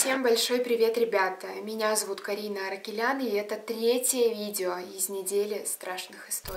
Всем большой привет, ребята! Меня зовут Карина Аракелян, и это третье видео из недели страшных историй.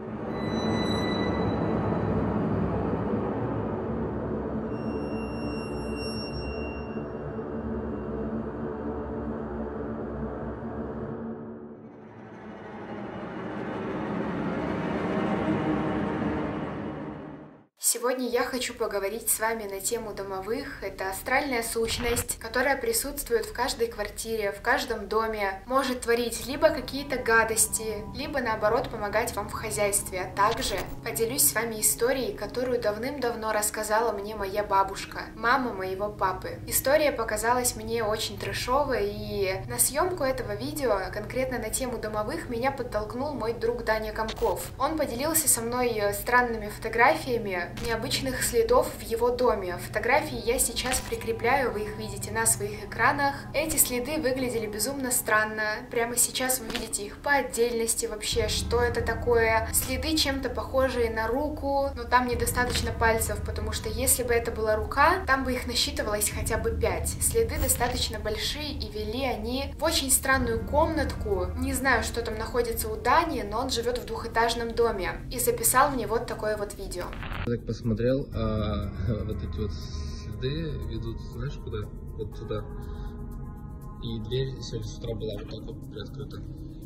Сегодня я хочу поговорить с вами на тему домовых. Это астральная сущность, которая присутствует в каждой квартире, в каждом доме, может творить либо какие-то гадости, либо наоборот помогать вам в хозяйстве. А также поделюсь с вами историей, которую давным-давно рассказала мне моя бабушка, мама моего папы. История показалась мне очень трэшовой, и на съемку этого видео, конкретно на тему домовых, меня подтолкнул мой друг Даня Комков. Он поделился со мной странными фотографиями необычных следов в его доме. Фотографии я сейчас прикрепляю, вы их видите на своих экранах. Эти следы выглядели безумно странно. Прямо сейчас вы видите их по отдельности вообще, что это такое. Следы чем-то похожие на руку, но там недостаточно пальцев, потому что если бы это была рука, там бы их насчитывалось хотя бы 5. Следы достаточно большие, и вели они в очень странную комнатку. Не знаю, что там находится у Дани, но он живет в двухэтажном доме и записал мне вот такое вот видео. Так посмотрел, а вот эти вот следы ведут, знаешь, куда? Вот туда. И дверь сегодня с утра была вот так вот приоткрыта.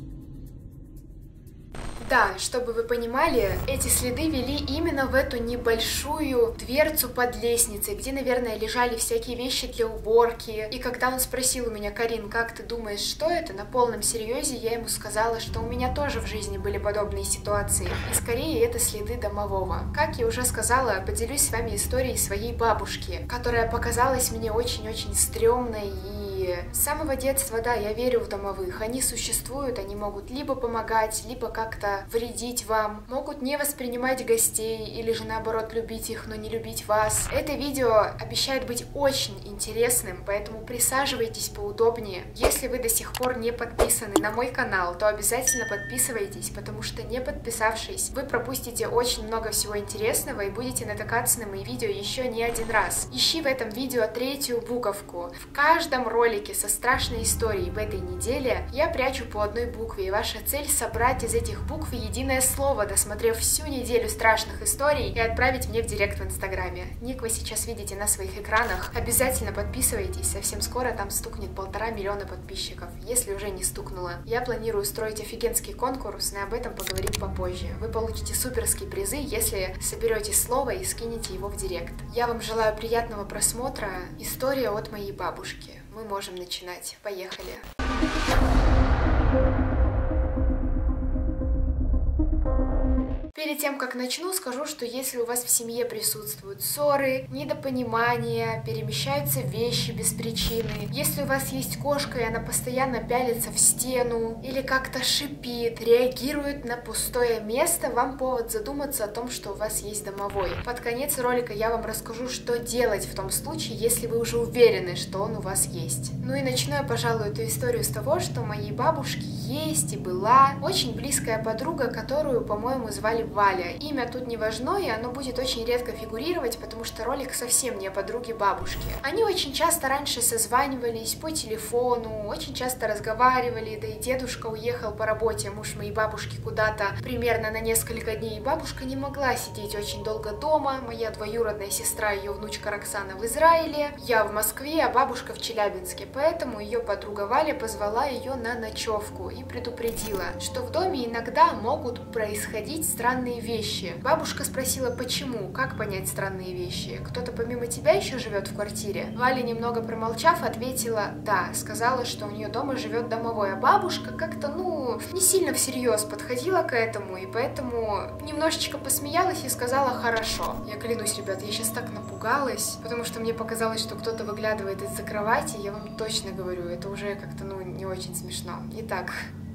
Да, чтобы вы понимали, эти следы вели именно в эту небольшую дверцу под лестницей, где, наверное, лежали всякие вещи для уборки. И когда он спросил у меня: Карин, как ты думаешь, что это? На полном серьезе я ему сказала, что у меня тоже в жизни были подобные ситуации. И скорее это следы домового. Как я уже сказала, поделюсь с вами историей своей бабушки, которая показалась мне очень-очень стрёмной. И с самого детства, да, я верю в домовых. Они существуют, они могут либо помогать, либо как-то вредить вам, могут не воспринимать гостей или же наоборот любить их, но не любить вас. Это видео обещает быть очень интересным, поэтому присаживайтесь поудобнее. Если вы до сих пор не подписаны на мой канал, то обязательно подписывайтесь, потому что не подписавшись, вы пропустите очень много всего интересного и будете натыкаться на мои видео еще не один раз. Ищи в этом видео третью буковку. В каждом ролике со страшной историей в этой неделе я прячу по одной букве, и ваша цель — собрать из этих букв единое слово, досмотрев всю неделю страшных историй, и отправить мне в директ в Инстаграме. Ник вы сейчас видите на своих экранах. Обязательно подписывайтесь, совсем скоро там стукнет 1,5 миллиона подписчиков, если уже не стукнуло. Я планирую устроить офигенский конкурс, но об этом поговорим попозже. Вы получите суперские призы, если соберете слово и скинете его в директ. Я вам желаю приятного просмотра. История от моей бабушки. Мы можем начинать. Поехали! Перед тем, как начну, скажу, что если у вас в семье присутствуют ссоры, недопонимания, перемещаются вещи без причины, если у вас есть кошка и она постоянно пялится в стену или как-то шипит, реагирует на пустое место, вам повод задуматься о том, что у вас есть домовой. Под конец ролика я вам расскажу, что делать в том случае, если вы уже уверены, что он у вас есть. Ну и начну я, пожалуй, эту историю с того, что у моей бабушки есть и была очень близкая подруга, которую, по-моему, звали Валя. Имя тут не важно, и оно будет очень редко фигурировать, потому что ролик совсем не о подруге бабушки. Они очень часто раньше созванивались по телефону, очень часто разговаривали, да и дедушка уехал по работе, муж моей бабушки, куда-то примерно на несколько дней, и бабушка не могла сидеть очень долго дома. Моя двоюродная сестра, ее внучка Роксана, в Израиле, я в Москве, а бабушка в Челябинске, поэтому ее подруга Валя позвала ее на ночевку и предупредила, что в доме иногда могут происходить странные вещи. Бабушка спросила, почему, как понять странные вещи. Кто-то помимо тебя еще живет в квартире? Валя, немного промолчав, ответила да, сказала, что у нее дома живет домовой, а бабушка как-то, не сильно всерьез подходила к этому, и поэтому немножечко посмеялась и сказала хорошо. Я клянусь, ребят, я сейчас так напугалась, потому что мне показалось, что кто-то выглядывает из-за кровати, я вам точно говорю, это уже как-то, не очень смешно. Итак,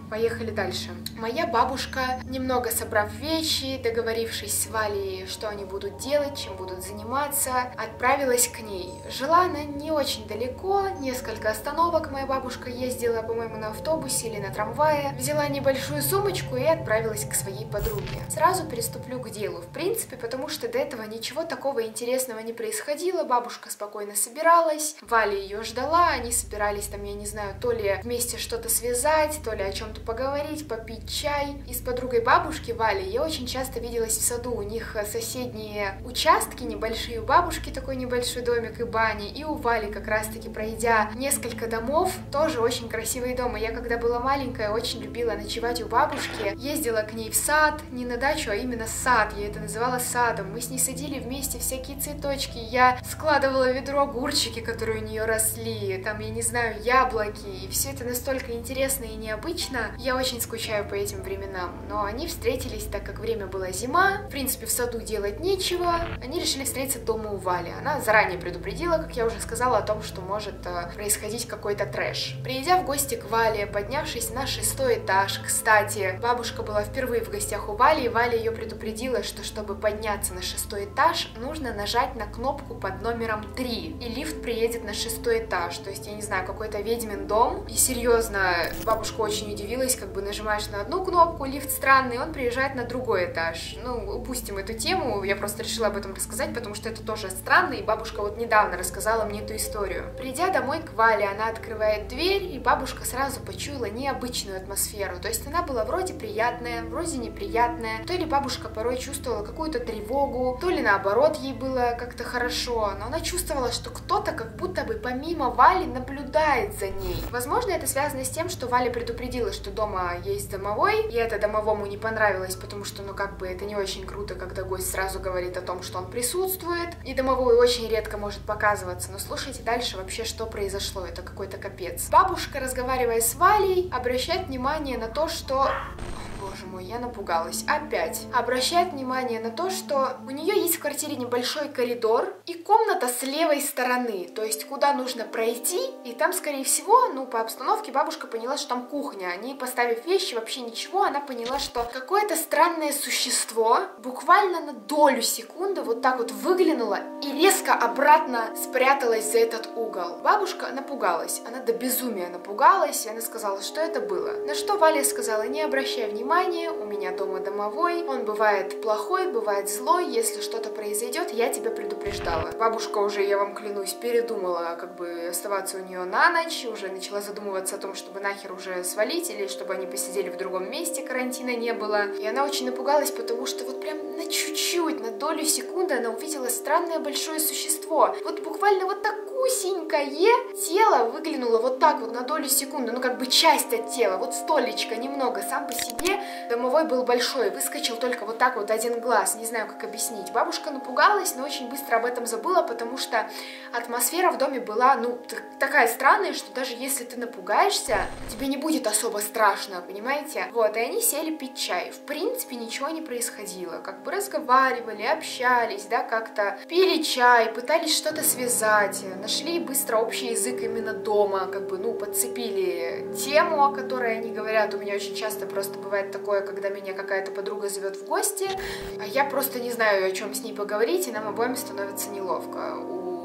Поехали дальше. Моя бабушка, немного собрав вещи, договорившись с Валей, что они будут делать, чем будут заниматься, отправилась к ней. Жила она не очень далеко, несколько остановок моя бабушка ездила, по-моему, на автобусе или на трамвае. Взяла небольшую сумочку и отправилась к своей подруге. Сразу приступлю к делу. В принципе, потому что до этого ничего такого интересного не происходило. Бабушка спокойно собиралась, Валя ее ждала, они собирались там, я не знаю, то ли вместе что-то связать, то ли о чем-то поговорить, попить чай. И с подругой бабушки Вали я очень часто виделась в саду. У них соседние участки небольшие, у бабушки такой небольшой домик и бани, и у Вали как раз-таки, пройдя несколько домов, тоже очень красивые дома. Я когда была маленькая, очень любила ночевать у бабушки, ездила к ней в сад, не на дачу, а именно сад, я это называла садом. Мы с ней садили вместе всякие цветочки, я складывала в ведро огурчики, которые у нее росли, там, я не знаю, яблоки, и все это настолько интересно и необычно. Я очень скучаю по этим временам, но они встретились, так как время было зима, в принципе, в саду делать нечего, они решили встретиться дома у Вали. Она заранее предупредила, как я уже сказала, о том, что может происходить какой-то трэш. Приедя в гости к Вале, поднявшись на 6-й этаж, кстати, бабушка была впервые в гостях у Вали, и Валя ее предупредила, что чтобы подняться на 6-й этаж, нужно нажать на кнопку под номером 3, и лифт приедет на 6-й этаж, то есть, я не знаю, какой-то ведьмин дом, и серьезно, бабушка очень удивилась, как бы нажимаешь на одну кнопку, лифт странный, он приезжает на другой этаж. Ну, упустим эту тему, я просто решила об этом рассказать, потому что это тоже странно, и бабушка вот недавно рассказала мне эту историю. Придя домой к Вале, она открывает дверь, и бабушка сразу почуяла необычную атмосферу, то есть она была вроде приятная, вроде неприятная, то ли бабушка порой чувствовала какую-то тревогу, то ли наоборот ей было как-то хорошо, но она чувствовала, что кто-то как будто бы помимо Вали наблюдает за ней. Возможно, это связано с тем, что Валя предупредила, что дома есть домовой, и это домовому не понравилось, потому что, ну, как бы, это не очень круто, когда гость сразу говорит о том, что он присутствует, и домовой очень редко может показываться, но слушайте дальше вообще, что произошло, это какой-то капец. Бабушка, разговаривая с Валей, обращает внимание на то, что... Боже мой, я напугалась. Опять. Обращает внимание на то, что у нее есть в квартире небольшой коридор и комната с левой стороны, то есть куда нужно пройти, и там, скорее всего, ну, по обстановке бабушка поняла, что там кухня. Не поставив вещи, вообще ничего, она поняла, что какое-то странное существо буквально на долю секунды вот так вот выглянуло и резко обратно спряталась за этот угол. Бабушка напугалась, она до безумия напугалась, и она сказала, что это было. На что Валя сказала: не обращай внимания, у меня дома домовой, он бывает плохой, бывает злой, если что-то произойдет, я тебя предупреждала. Бабушка уже, я вам клянусь, передумала как бы оставаться у нее на ночь, уже начала задумываться о том, чтобы нахер уже свалить, или чтобы они посидели в другом месте, карантина не было. И она очень напугалась, потому что вот прям на чуть-чуть, на долю секунды она увидела странное большое существо. Вот буквально вот такусенькое тело выглянуло вот так вот на долю секунды, ну как бы часть от тела, вот столечко немного, сам по себе домовой был большой, выскочил только вот так вот один глаз, не знаю, как объяснить. Бабушка напугалась, но очень быстро об этом забыла, потому что атмосфера в доме была, ну, такая странная, что даже если ты напугаешься, тебе не будет особо страшно, понимаете? Вот, и они сели пить чай. В принципе, ничего не происходило, как бы разговаривали, общались, да, как-то пили чай, пытались что-то связать, нашли быстро общий язык именно дома, как бы, ну, подцепили тему, о которой они говорят. У меня очень часто просто бывает такое, когда меня какая-то подруга зовет в гости, а я просто не знаю, о чем с ней поговорить, и нам обоим становится неловко.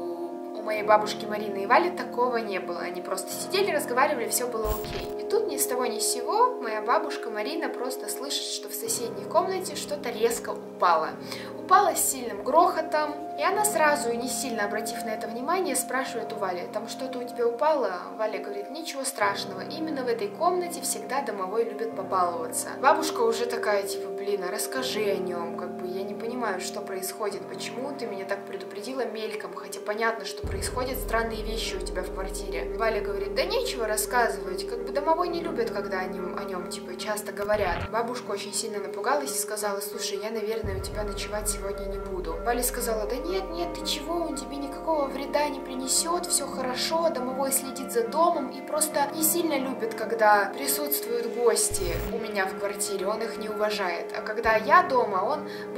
У моей бабушки Марины и Вали такого не было. Они просто сидели, разговаривали, все было окей. И тут ни с того ни с сего моя бабушка Марина просто слышит, что в соседней комнате что-то резко упало. Упало с сильным грохотом, и она сразу, не сильно обратив на это внимание, спрашивает у Вали: там что-то у тебя упало? Валя говорит: ничего страшного, именно в этой комнате всегда домовой любит побаловаться. Бабушка уже такая, типа, блин, а расскажи о нем, как бы я не понимаю, что происходит, почему ты меня так предупредила мельком, хотя понятно, что происходят странные вещи у тебя в квартире. Валя говорит: да нечего рассказывать, как бы домовой не любит, когда о нем типа часто говорят. Бабушка очень сильно напугалась и сказала: слушай, я, наверное, у тебя ночевать сегодня не буду. Валя сказала: да нет, ты чего, он тебе никакого вреда не принесет, все хорошо, домовой следит за домом и просто не сильно любит, когда присутствуют гости у меня в квартире, он их не уважает. А когда я дома, он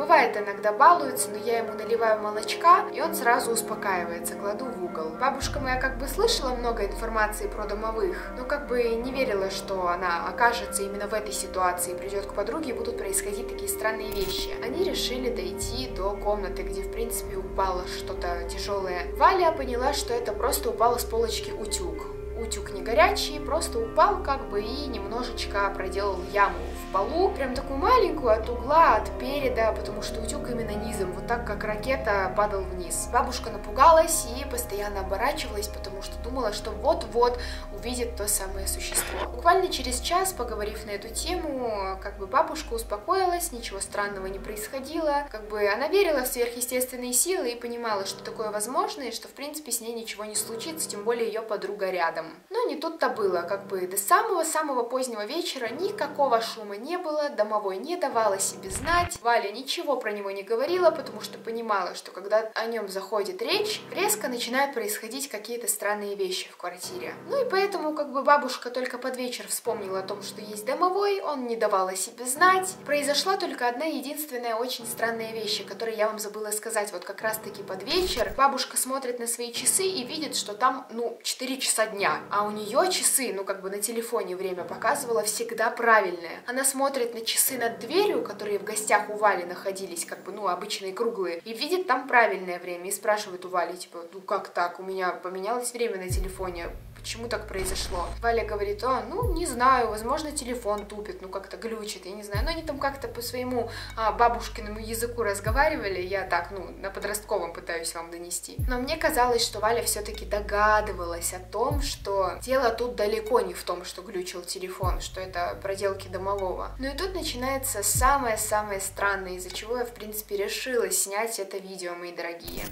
Бывает, иногда балуется, но я ему наливаю молочка, и он сразу успокаивается, кладу в угол. Бабушка моя как бы слышала много информации про домовых, но как бы не верила, что она окажется именно в этой ситуации, придет к подруге и будут происходить такие странные вещи. Они решили дойти до комнаты, где в принципе упало что-то тяжелое. Валя поняла, что это просто упало с полочки утюг. Утюг не горячий, просто упал как бы и немножечко проделал яму в полу, прям такую маленькую от угла, от переда, потому что утюг именно низом, вот так как ракета падал вниз. Бабушка напугалась и постоянно оборачивалась, потому что думала, что вот-вот увидит то самое существо. Буквально через час, поговорив на эту тему, как бы бабушка успокоилась, ничего странного не происходило, как бы она верила в сверхъестественные силы и понимала, что такое возможно, и что в принципе с ней ничего не случится, тем более ее подруга рядом. Но не тут-то было, как бы до самого-самого позднего вечера никакого шума не было, домовой не давал о себе знать, Валя ничего про него не говорила, потому что понимала, что когда о нем заходит речь, резко начинают происходить какие-то странные вещи в квартире. Ну и поэтому как бы бабушка только под вечер вспомнила о том, что есть домовой, он не давал о себе знать. Произошла только одна единственная очень странная вещь, о которой я вам забыла сказать. Вот как раз-таки под вечер бабушка смотрит на свои часы и видит, что там, 4 часа дня. А у нее часы, как бы на телефоне время показывало всегда правильное. Она смотрит на часы над дверью, которые в гостях у Вали находились, как бы, обычные круглые, и видит там правильное время. И спрашивает у Вали, типа, как так, у меня поменялось время на телефоне. Почему так произошло? Валя говорит, не знаю, возможно, телефон тупит, как-то глючит, я не знаю. Но они там как-то по своему бабушкиному языку разговаривали, я так, на подростковом пытаюсь вам донести. Но мне казалось, что Валя все-таки догадывалась о том, что дело тут далеко не в том, что глючил телефон, что это проделки домового. Ну и тут начинается самое-самое странное, из-за чего я, в принципе, решила снять это видео, мои дорогие.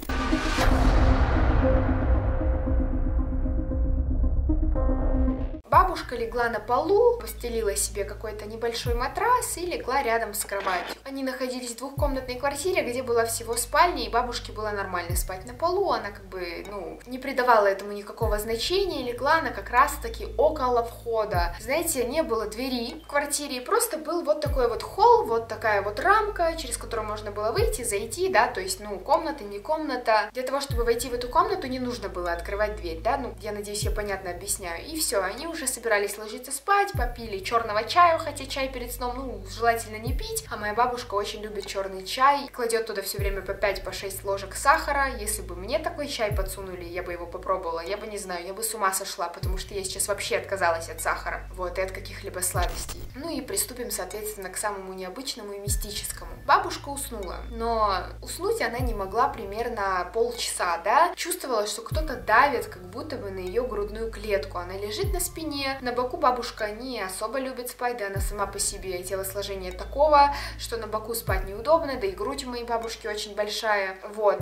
Бабушка легла на полу, постелила себе какой-то небольшой матрас и легла рядом с кроватью. Они находились в двухкомнатной квартире, где была всего спальня, и бабушке было нормально спать на полу. Она как бы, не придавала этому никакого значения, легла она как раз-таки около входа. Знаете, не было двери в квартире, просто был вот такой вот холл, вот такая вот рамка, через которую можно было выйти, зайти, да, то есть, комната, не комната. Для того, чтобы войти в эту комнату, не нужно было открывать дверь, да, я надеюсь, я понятно объясняю. И все, они уже собирались ложиться спать, попили черного чаю, хотя чай перед сном, желательно не пить, а моя бабушка очень любит черный чай, кладет туда все время по 5-6 ложек сахара. Если бы мне такой чай подсунули, я бы его попробовала, я бы не знаю, я бы с ума сошла, потому что я сейчас вообще отказалась от сахара, и от каких-либо сладостей. И приступим, соответственно, к самому необычному и мистическому. Бабушка уснула, но уснуть она не могла примерно полчаса, да, чувствовала, что кто-то давит, как будто бы на ее грудную клетку, она лежит на спине. На боку бабушка не особо любит спать, да, она сама по себе телосложение такого, что на боку спать неудобно, да и грудь у моей бабушки очень большая,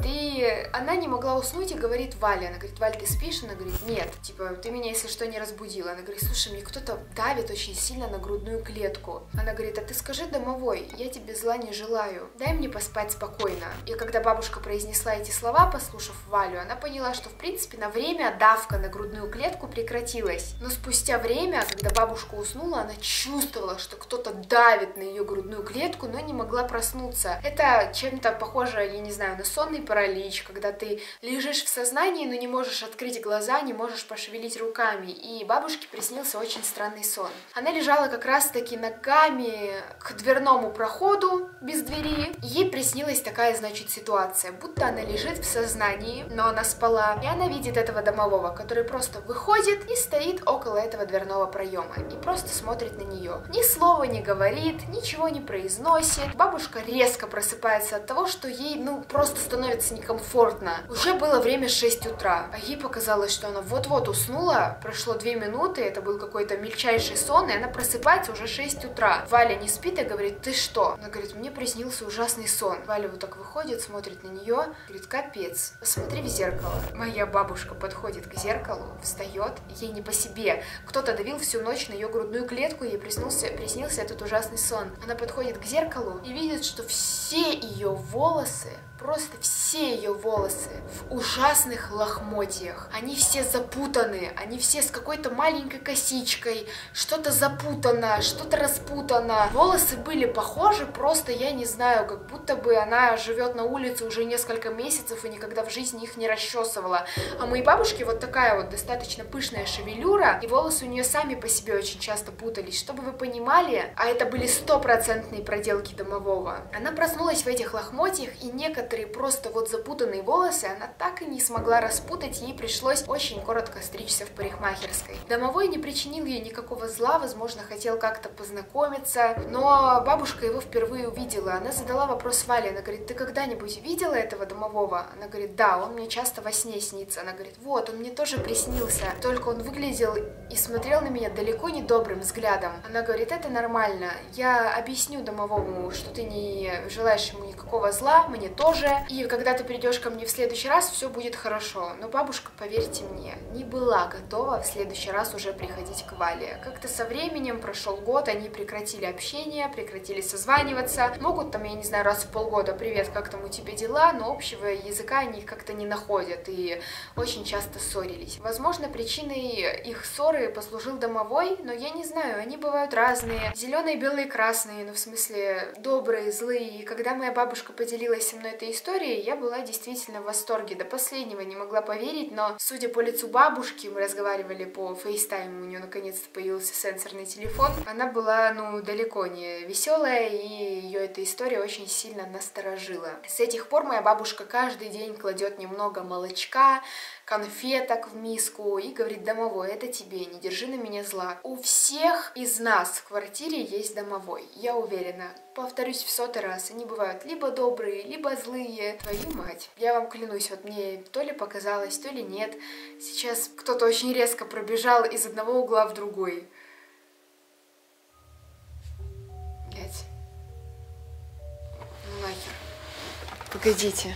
и она не могла уснуть и говорит Вале, она говорит, Валь, ты спишь? Она говорит, нет, типа, ты меня, если что, не разбудила. Она говорит, слушай, мне кто-то давит очень сильно на грудную клетку. Она говорит, а ты скажи домовой, я тебе зла не желаю, дай мне поспать спокойно. И когда бабушка произнесла эти слова, послушав Валю, она поняла, что, в принципе, на время давка на грудную клетку прекратилась, но спустя время, когда бабушка уснула, она чувствовала, что кто-то давит на ее грудную клетку, но не могла проснуться. Это чем-то похоже, я не знаю, на сонный паралич, когда ты лежишь в сознании, но не можешь открыть глаза, не можешь пошевелить руками. И бабушке приснился очень странный сон. Она лежала как раз-таки ногами к дверному проходу без двери. Ей приснилась такая, значит, ситуация, будто она лежит в сознании, но она спала, и она видит этого домового, который просто выходит и стоит около этого дверного проема и просто смотрит на нее. Ни слова не говорит, ничего не произносит. Бабушка резко просыпается от того, что ей, просто становится некомфортно. Уже было время 6 утра, а ей показалось, что она вот-вот уснула, прошло 2 минуты, это был какой-то мельчайший сон, и она просыпается уже 6 утра. Валя не спит и говорит, ты что? Она говорит, мне приснился ужасный сон. Валя вот так выходит, смотрит на нее, говорит, капец, посмотри в зеркало. Моя бабушка подходит к зеркалу, встает, ей не по себе. Кто-то давил всю ночь на ее грудную клетку, ей приснился этот ужасный сон. Она подходит к зеркалу и видит, что все ее волосы, просто все ее волосы в ужасных лохмотьях. Они все запутаны, они все с какой-то маленькой косичкой, что-то запутано, что-то распутано. Волосы были похожи просто, я не знаю, как будто бы она живет на улице уже несколько месяцев и никогда в жизни их не расчесывала. А у моей бабушки вот такая вот достаточно пышная шевелюра, и волосы у нее сами по себе очень часто путались. Чтобы вы понимали, а это были стопроцентные проделки домового. Она проснулась в этих лохмотьях, и некоторые просто вот запутанные волосы она так и не смогла распутать, ей пришлось очень коротко стричься в парикмахерской. Домовой не причинил ей никакого зла, возможно, хотел как-то познакомиться, но бабушка его впервые увидела. Она задала вопрос Вале, она говорит: ты когда-нибудь видела этого домового? Она говорит: да, он мне часто во сне снится. Она говорит: вот, он мне тоже приснился, только он выглядел и смотрел на меня далеко не добрым взглядом. Она говорит: это нормально, я объясню домовому, что ты не желаешь ему никакого зла, мне тоже, и когда ты придешь ко мне в следующий раз, все будет хорошо. Но бабушка, поверьте мне, не была готова в следующий раз уже приходить к Вале. Как-то со временем прошел год, они прекратили общение, прекратили созваниваться, могут там, я не знаю, раз в полгода: привет, как там у тебя дела, но общего языка они как-то не находят и очень часто ссорились. Возможно, причиной их ссоры послужил домовой, но я не знаю, они бывают разные, зеленые, белые, красные, ну в смысле добрые, злые. И когда моя бабушка поделилась со мной этой историей, я была действительно в восторге, до последнего не могла поверить, но судя по лицу бабушки, мы разговаривали по фейстайму, у нее наконец-то появился сенсорный телефон, она была, ну, далеко не веселая, и ее эта история очень сильно насторожила. С этих пор моя бабушка каждый день кладет немного молочка, конфеток в миску и говорит: домовой, это тебе, не держи на меня зла. У всех из нас в квартире есть домовой, я уверена. Повторюсь в 100-й раз, они бывают либо добрые, либо злые. Твою мать. Я вам клянусь, вот мне то ли показалось, то ли нет. Сейчас кто-то очень резко пробежал из одного угла в другой. Блять. Ну нахер. Погодите.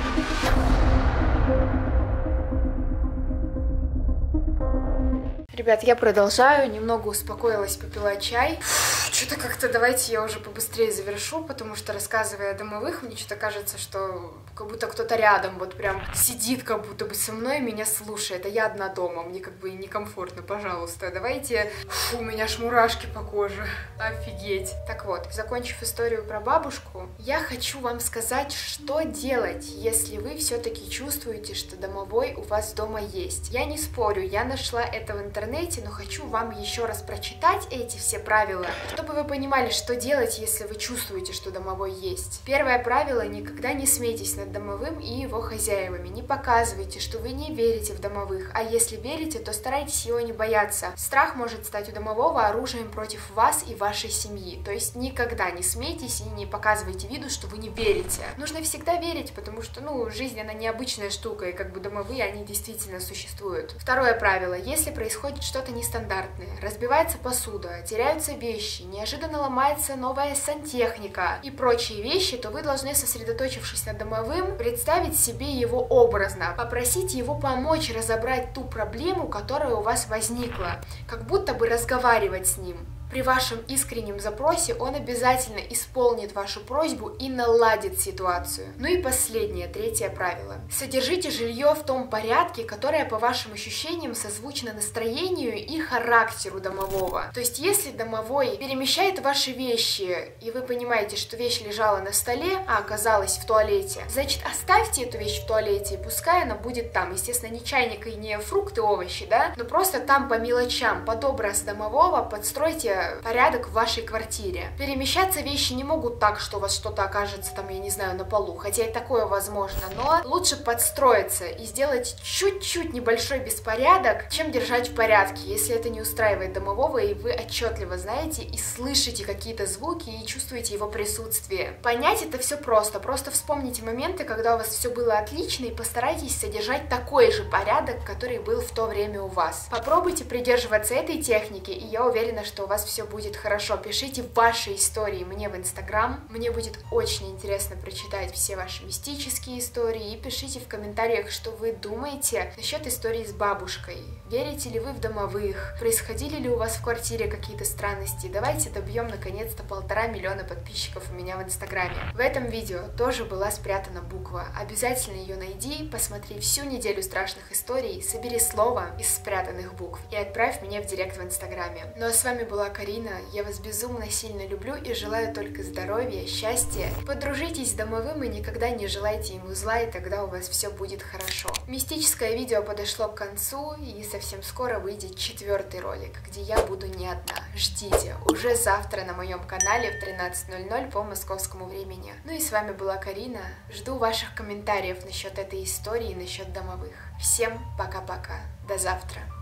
Ребят, я продолжаю, немного успокоилась, попила чай. Что-то как-то давайте я уже побыстрее завершу, потому что, рассказывая о домовых, мне что-то кажется, что как будто кто-то рядом вот прям сидит, как будто бы со мной, меня слушает, а я одна дома, мне как бы некомфортно, пожалуйста, давайте... Фу, у меня аж мурашки по коже, офигеть. Так вот, закончив историю про бабушку, я хочу вам сказать, что делать, если вы все-таки чувствуете, что домовой у вас дома есть. Я не спорю, я нашла это в интернете, но хочу вам еще раз прочитать эти все правила, чтобы вы понимали, что делать, если вы чувствуете, что домовой есть. Первое правило: никогда не смейтесь над домовым и его хозяевами. Не показывайте, что вы не верите в домовых, а если верите, то старайтесь его не бояться. Страх может стать у домового оружием против вас и вашей семьи. То есть никогда не смейтесь и не показывайте виду, что вы не верите. Нужно всегда верить, потому что, ну, жизнь, она необычная штука, и как бы домовые, они действительно существуют. Второе правило: если происходит что-то нестандартное, разбивается посуда, теряются вещи, неожиданно ломается новая сантехника и прочие вещи, то вы должны, сосредоточившись над домовым, представить себе его образно, попросить его помочь разобрать ту проблему, которая у вас возникла, как будто бы разговаривать с ним. При вашем искреннем запросе он обязательно исполнит вашу просьбу и наладит ситуацию. Ну и последнее, третье правило. Содержите жилье в том порядке, которое по вашим ощущениям созвучно настроению и характеру домового. То есть, если домовой перемещает ваши вещи, и вы понимаете, что вещь лежала на столе, а оказалась в туалете, значит, оставьте эту вещь в туалете, и пускай она будет там. Естественно, не чайник и не фрукты, овощи, да, но просто там по мелочам, под образ домового подстройте порядок в вашей квартире. Перемещаться вещи не могут так, что у вас что-то окажется там, я не знаю, на полу, хотя и такое возможно, но лучше подстроиться и сделать чуть-чуть небольшой беспорядок, чем держать в порядке, если это не устраивает домового, и вы отчетливо знаете и слышите какие-то звуки и чувствуете его присутствие. Понять это все просто вспомните моменты, когда у вас все было отлично, и постарайтесь содержать такой же порядок, который был в то время у вас. Попробуйте придерживаться этой техники, и я уверена, что у вас все будет хорошо. Пишите ваши истории мне в Инстаграм. Мне будет очень интересно прочитать все ваши мистические истории. И пишите в комментариях, что вы думаете насчет истории с бабушкой. Верите ли вы в домовых? Происходили ли у вас в квартире какие-то странности? Давайте добьем наконец-то 1,5 миллиона подписчиков у меня в Инстаграме. В этом видео тоже была спрятана буква. Обязательно ее найди, посмотри всю неделю страшных историй, собери слово из спрятанных букв и отправь мне в директ в Инстаграме. Ну а с вами была Карина, я вас безумно сильно люблю и желаю только здоровья, счастья. Подружитесь с домовым и никогда не желайте ему зла, и тогда у вас все будет хорошо. Мистическое видео подошло к концу, и совсем скоро выйдет 4-й ролик, где я буду не одна. Ждите, уже завтра на моем канале в 13:00 по московскому времени. Ну и с вами была Карина. Жду ваших комментариев насчет этой истории, насчет домовых. Всем пока-пока. До завтра.